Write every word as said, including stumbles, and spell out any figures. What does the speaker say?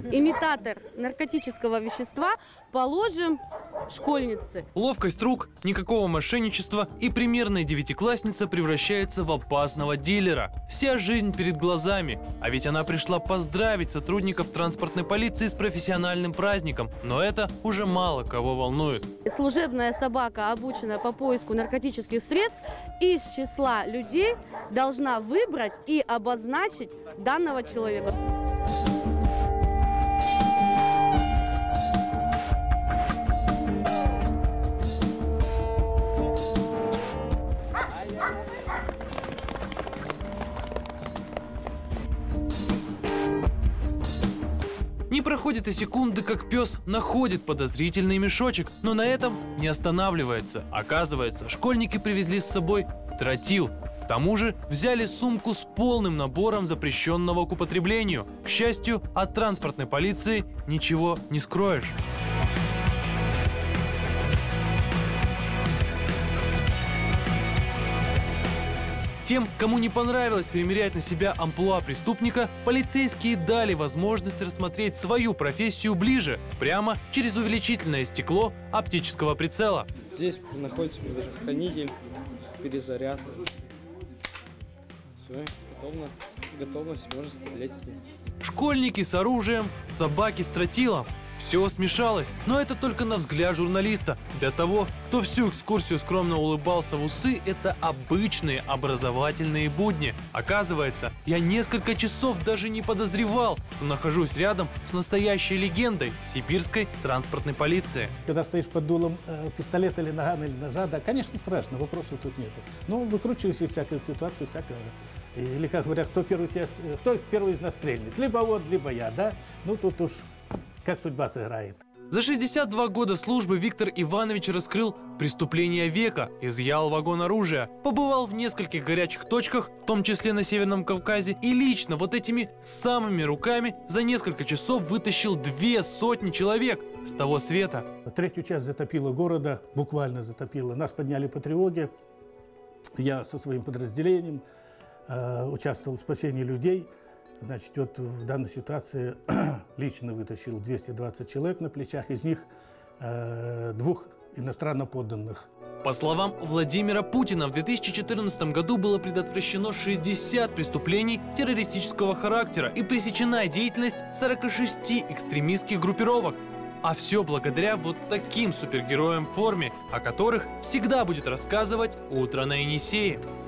имитатор наркотического вещества положим школьнице. Ловкость рук, никакого мошенничества, и примерная девятиклассница превращается в опасного дилера. Вся жизнь перед глазами. А ведь она пришла поздравить сотрудников транспортной полиции с профессиональным праздником. Но это уже мало кого волнует. Служебная собака, обученная по поиску наркотических средств, из числа людей должна выбрать и обозначить данного человека. Не проходит и секунды, как пес находит подозрительный мешочек, но на этом не останавливается. Оказывается, школьники привезли с собой тротил. К тому же взяли сумку с полным набором запрещенного к употреблению. К счастью, от транспортной полиции ничего не скроешь. Тем, кому не понравилось примерять на себя амплуа преступника, полицейские дали возможность рассмотреть свою профессию ближе, прямо через увеличительное стекло оптического прицела. Здесь находится предохранитель, перезаряд. Все, готовно, готовность, можно стрелять с ним. Школьники с оружием, собаки с тротилом. Все смешалось, но это только на взгляд журналиста. Для того, кто всю экскурсию скромно улыбался в усы, это обычные образовательные будни. Оказывается, я несколько часов даже не подозревал, что нахожусь рядом с настоящей легендой сибирской транспортной полиции. Когда стоишь под дулом э, пистолета или нагана или ножа, да, конечно, страшно, вопросов тут нет. Но выкручиваешься из всякой ситуации, всякого. Или, как говорят, кто первый, кто первый из нас стрельнет? Либо вот, либо я, да? Ну, тут уж как судьба сыграет. За шестьдесят два года службы Виктор Иванович раскрыл преступление века, изъял вагон оружия, побывал в нескольких горячих точках, в том числе на Северном Кавказе, и лично вот этими самыми руками за несколько часов вытащил две сотни человек с того света. Третью часть затопило города, буквально затопило. Нас подняли по тревоге. Я со своим подразделением э, участвовал в спасении людей. Значит, вот в данной ситуации лично вытащил двести двадцать человек на плечах, из них э, двух иностранно подданных. По словам Владимира Путина, в две тысячи четырнадцатом году было предотвращено шестьдесят преступлений террористического характера и пресечена деятельность сорока шести экстремистских группировок. А все благодаря вот таким супергероям в форме, о которых всегда будет рассказывать «Утро на Енисее».